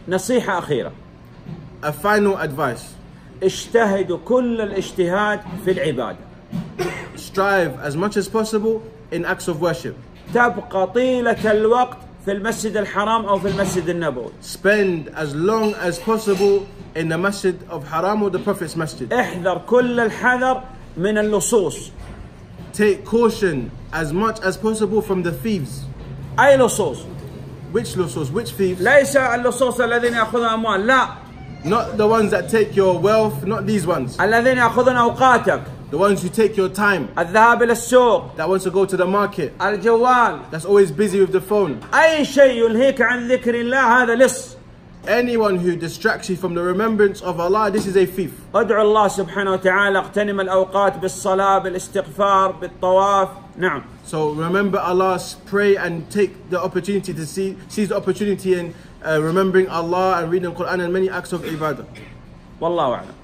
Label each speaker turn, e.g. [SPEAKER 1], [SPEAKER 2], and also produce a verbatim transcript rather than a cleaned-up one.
[SPEAKER 1] نصيحة أخيرة.
[SPEAKER 2] A final advice.
[SPEAKER 1] اجتهدوا كل الاجتهاد في العبادة.
[SPEAKER 2] Strive as much as possible in acts of worship.
[SPEAKER 1] تبقى طيلة الوقت في المسجد الحرام أو في المسجد النبوي.
[SPEAKER 2] Spend as long as possible in the masjid of Haram or the Prophet's masjid.
[SPEAKER 1] احذر كل الحذر من اللصوص.
[SPEAKER 2] Take caution as much as possible from the thieves.
[SPEAKER 1] أي لصوص؟
[SPEAKER 2] Which lusos? Which thieves?
[SPEAKER 1] ليس اللصوص الذين يأخذون أموال، لا.
[SPEAKER 2] Not the ones that take your wealth, not these ones.
[SPEAKER 1] الذين يأخذون أوقاتك.
[SPEAKER 2] The ones who take your time.
[SPEAKER 1] الذهاب إلى السوق.
[SPEAKER 2] That wants to go to the market.
[SPEAKER 1] الجوال.
[SPEAKER 2] That's always busy with the phone.
[SPEAKER 1] أي شيء يلهيك عن ذكر الله هذا لص.
[SPEAKER 2] Anyone who distracts you from the remembrance of Allah, this is a thief.
[SPEAKER 1] ادعو الله سبحانه وتعالى، اغتنم الأوقات بالصلاة، بالاستغفار، بالطواف. نعم.
[SPEAKER 2] So remember Allah, pray and take the opportunity to see, seize the opportunity in uh, remembering Allah and reading the Quran and many acts of ibadah.
[SPEAKER 1] والله أعلم.